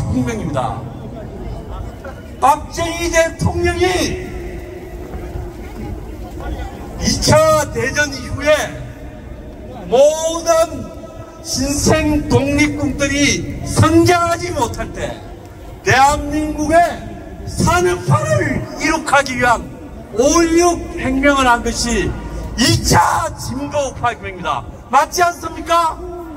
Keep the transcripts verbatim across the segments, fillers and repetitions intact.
혁명입니다. 박정희 대통령이 이 차 대전 이후에 모든 신생 독립군들이 성장하지 못할 때 대한민국의 산업화를 이룩하기 위한 오일육 혁명을 한 것이 이 차 진보우파 혁명입니다. 맞지 않습니까?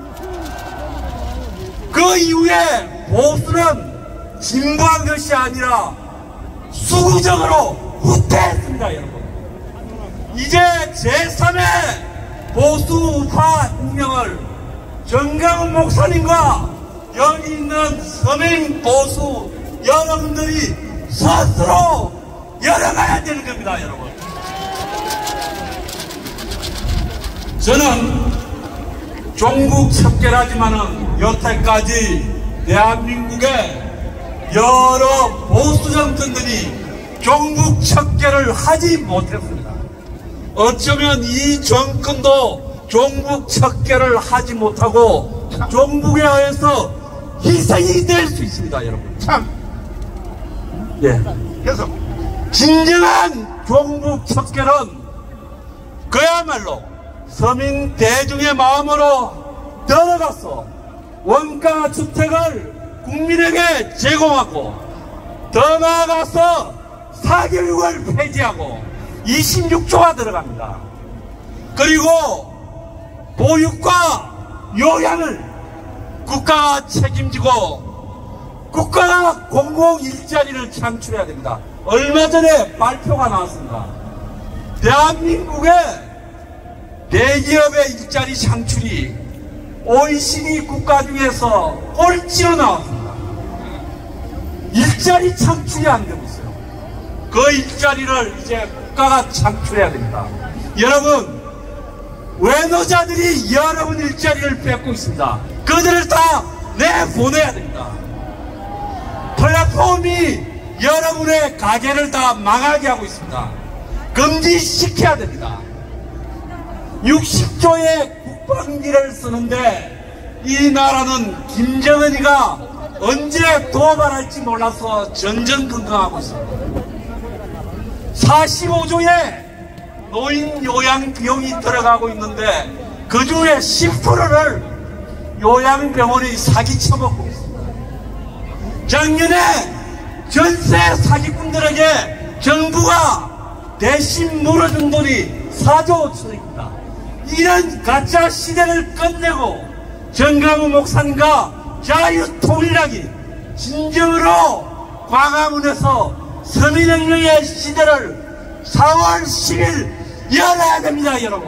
그 이후에 보수는 진보한 것이 아니라 수구적으로 후퇴했습니다, 여러분. 이제 제삼의 보수우파 혁명을 정강훈 목사님과 여기 있는 서민 보수 여러분들이 스스로 열어가야 되는 겁니다, 여러분. 저는 종북 척결하지만은 여태까지 대한민국의 여러 보수 정권들이 종북 척결을 하지 못했습니다. 어쩌면 이 정권도 종북 척결을 하지 못하고 종북에 의해서 희생이 될 수 있습니다, 여러분. 참. 예. 계속. 진정한 종북 척결은 그야말로 서민 대중의 마음으로 들어가서 원가 주택을 국민에게 제공하고 더 나아가서 사교육을 폐지하고 이십육 조가 들어갑니다. 그리고 보육과 요양을 국가가 책임지고 국가가 공공 일자리를 창출해야 됩니다. 얼마 전에 발표가 나왔습니다. 대한민국의 대기업의 일자리 창출이 오이시디 국가 중에서 꼴찌로 나왔습니다. 일자리 창출이 안 되고 있어요. 그 일자리를 이제 국가가 창출해야 됩니다. 여러분, 외노자들이 여러분 일자리를 뺏고 있습니다. 그들을 다 내보내야 됩니다. 플랫폼이 여러분의 가게를 다 망하게 하고 있습니다. 금지시켜야 됩니다. 육십 조의 국방비를 쓰는데 이 나라는 김정은이가 언제 도발할지 몰라서 전전긍긍하고 있습니다. 사십오 조의 노인 요양 비용이 들어가고 있는데 그 중에 십 퍼센트를 요양병원이 사기쳐먹고 있습니다. 작년에 전세 사기꾼들에게 정부가 대신 물어준 돈이 사조 오천억입니다. 이런 가짜 시대를 끝내고 정강훈 목사님과 자유통일당이 진정으로 광화문에서 서민혁명의 시대를 사월 십일 열어야 됩니다, 여러분.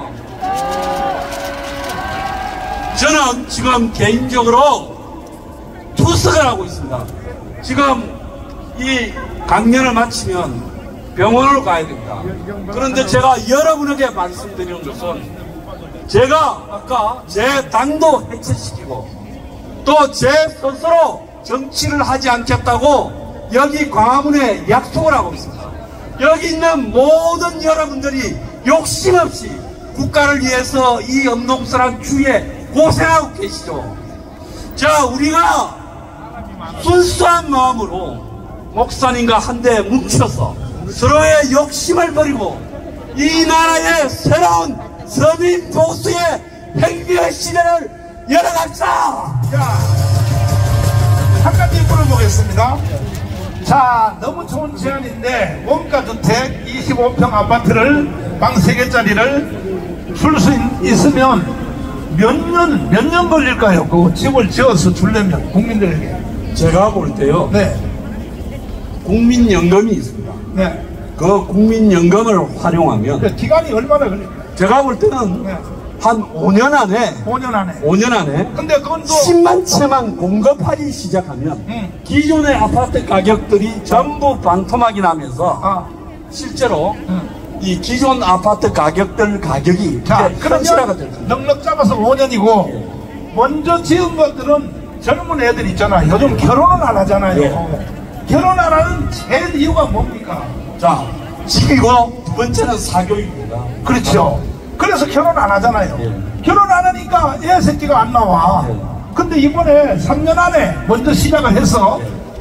저는 지금 개인적으로 투석을 하고 있습니다. 지금 이 강연을 마치면 병원으로 가야 됩니다. 그런데 제가 여러분에게 말씀드리는 것은 제가 아까 제 당도 해체시키고 또 제 스스로 정치를 하지 않겠다고 여기 광화문에 약속을 하고 있습니다. 여기 있는 모든 여러분들이 욕심 없이 국가를 위해서 이 엄동설한 추위에 고생하고 계시죠. 자, 우리가 순수한 마음으로 목사님과 한데 뭉쳐서 서로의 욕심을 버리고 이 나라의 새로운 서민 보수의 혁명의 시대를 열어갑시다. 자, 한 가지 물어보겠습니다. 자, 너무 좋은 제안인데 원가주택 이십오 평 아파트를 방 세 개짜리를 줄 수 있으면 몇 년, 몇 년 걸릴까요? 그 집을 지어서 주려면 국민들에게. 제가 볼 때요. 네. 국민연금이 있습니다. 네. 그 국민연금을 활용하면 그 기간이 얼마나 걸릴까요? 제가 볼 때는 네. 한 오 년 안에 오 년 안에. 오 년 안에 근데 그건 또 십만 채만 공급하기 시작하면 음. 기존의 아파트 가격들이 전부 반토막이 나면서 아. 실제로 음. 이 기존 아파트 가격들 가격이 자, 현실화가 될 그러면 넉넉 잡아서 오 년이고 먼저 지은 것들은 젊은 애들 있잖아. 요즘 결혼을 안 하잖아요. 예. 결혼 안 하는 제일 이유가 뭡니까? 자, 지금 두 번째는 사교육입니다. 그렇죠. 그래서 결혼 안 하잖아요. 예. 결혼 안 하니까 애 새끼가 안 나와. 예. 근데 이번에 삼 년 안에 먼저 시작을 해서 예.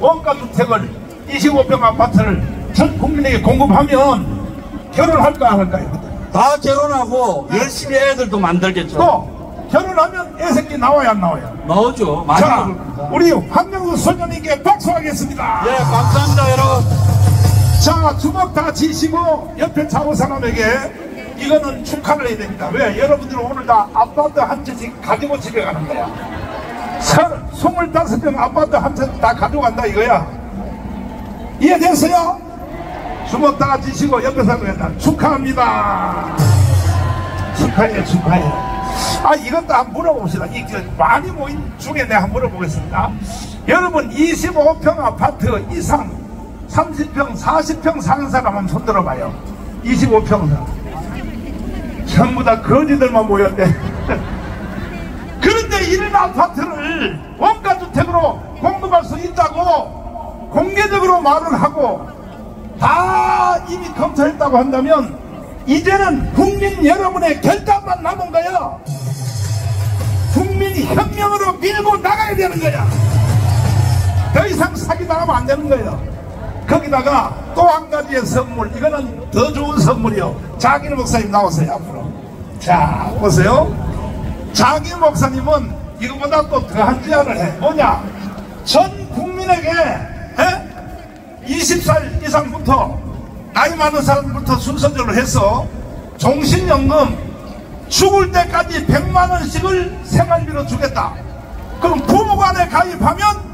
원가주택을 이십오 평 아파트를 전 국민에게 공급하면 결혼할까 안 할까요? 다 결혼하고 열심히 애들도 만들겠죠. 또 결혼하면 애새끼 나와야 안 나와요? 나오죠. 많이 자, 나올 겁니다. 우리 황명수 소장님께 박수하겠습니다. 예, 감사합니다, 여러분. 자, 주먹 다 지시고 옆에 좌우 사람에게 이거는 축하를 해야 됩니다. 왜? 여러분들은 오늘 다 아파트 한 채씩 가지고 집에 가는 거야. 스물다섯 평 아파트 한 채 다 가져간다 이거야. 이해됐어요? 주먹 다 지시고 옆에 사람에게 축하합니다. 축하해, 축하해. 아, 이것도 한번 물어봅시다. 이 많이 모인 중에 내가 한번 물어보겠습니다. 여러분, 이십오 평 아파트 이상 삼십 평, 사십 평 사는 사람 한번 손 들어봐요. 이십오 평 사람. 전부 다 거지들만 모였네. 그런데 이런 아파트를 원가주택으로 공급할 수 있다고 공개적으로 말을 하고 다 이미 검토했다고 한다면 이제는 국민 여러분의 결단만 남은 거야. 국민이 혁명으로 밀고 나가야 되는 거야. 더 이상 사기당하면 안 되는 거예요. 거기다가 또 한 가지의 선물, 이거는 더 좋은 선물이요. 장인 목사님 나오세요 앞으로. 자, 보세요. 장인 목사님은 이거보다 또 더한 제안을 해. 뭐냐, 전 국민에게 에? 이십 살 이상부터 나이 많은 사람부터 순서대로 해서 종신연금 죽을 때까지 백만 원씩을 생활비로 주겠다. 그럼 부부간에 가입하면